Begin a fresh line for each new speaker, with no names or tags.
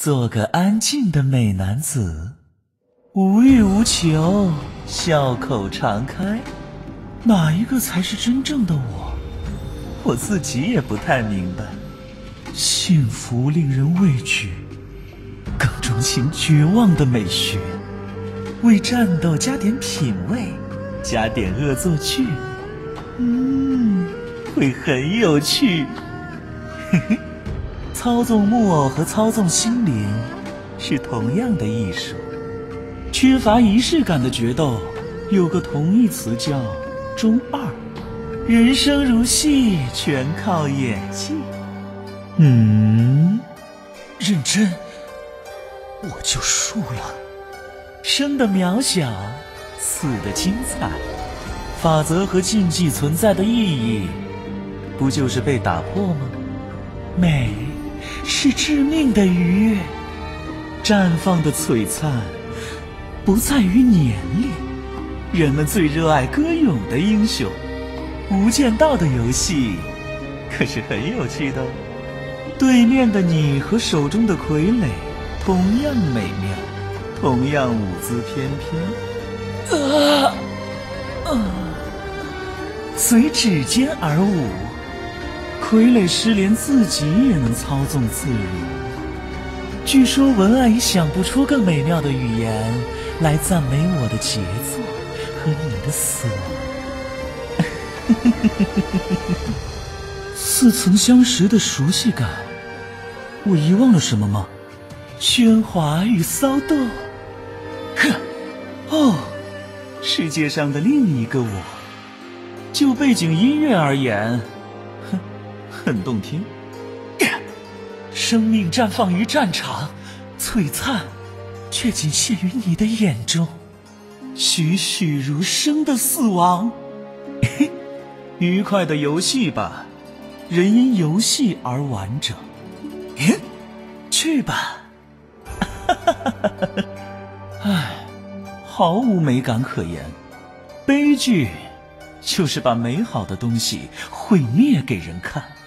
做个安静的美男子，无欲无求，笑口常开。哪一个才是真正的我？我自己也不太明白。幸福令人畏惧，更钟情绝望的美学。为战斗加点品味，加点恶作剧，会很有趣。嘿嘿，操纵木偶和操纵心灵是同样的艺术。缺乏仪式感的决斗有个同义词叫中二。人生如戏，全靠演技。认真，我就输了。生的渺小，死的精彩。法则和禁忌存在的意义，不就是被打破吗？美是致命的愉悦，绽放的璀璨不在于年龄。人们最热爱歌咏的英雄。无间道的游戏可是很有趣的。对面的你和手中的傀儡同样美妙，同样舞姿翩翩。随指尖而舞，傀儡师连自己也能操纵自如。据说文案已想不出更美妙的语言来赞美我的杰作和你的死亡。似曾相识的熟悉感，我遗忘了什么吗？喧哗与骚动。世界上的另一个我。就背景音乐而言，很动听。生命绽放于战场，璀璨却仅限于你的眼中。栩栩如生的死亡。愉快的游戏吧，人因游戏而完整。去吧。毫无美感可言。悲剧就是把美好的东西毁灭给人看。